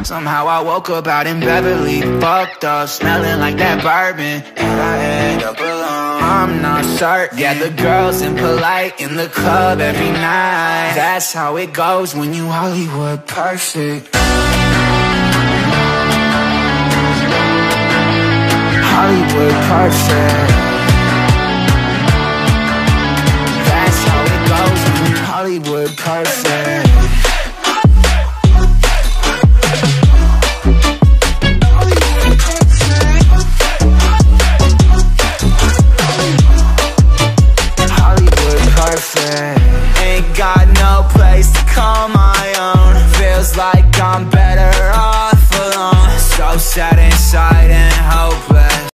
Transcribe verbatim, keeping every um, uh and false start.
Somehow I woke up out in Beverly, fucked up, smelling like that bourbon, and I end up alone. I'm not certain. Yeah, the girls impolite in the club every night. That's how it goes when you Hollywood perfect. Hollywood perfect. That's how it goes when you Hollywood perfect.